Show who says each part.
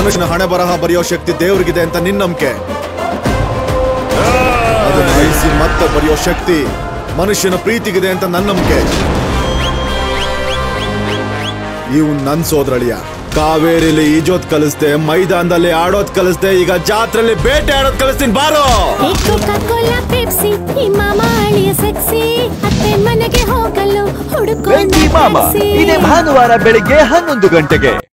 Speaker 1: ಮನುಷ್ಯನ ಹಣೆ ಬರಹ ಬರೆಯೋ ಶಕ್ತಿ ದೇವ್ರಿಗಿದೆ ಅಂತ ನಿನ್ ನಂಬಿಕೆ. ಅದನ್ನ ಅಳಿಸಿ ಮತ್ತೆ ಬರೆಯೋ ಶಕ್ತಿ ಮನುಷ್ಯನ ಪ್ರೀತಿಗಿದೆ ಅಂತ ನನ್ನ ನಂಬಿಕೆ. ಇವ್ ನನ್ ಸೋದರಳಿಯ. ಕಾವೇರಿಲಿ ಈಜೋದ್ ಕಲಿಸ್ದೆ, ಮೈದಾನದಲ್ಲಿ ಆಡೋದ್ ಕಲಿಸ್ದೆ, ಈಗ ಜಾತ್ರೆಯಲ್ಲಿ ಬೇಟೆ ಆಡೋದ್ ಕಲಿಸ್ತೀನಿ ಬಾರೋ.
Speaker 2: ಮನೆಗೆ ಹೋಗಲು ಹುಡುಕೋ. ಇದೇ ಭಾನುವಾರ ಬೆಳಿಗ್ಗೆ 11 ಗಂಟೆಗೆ.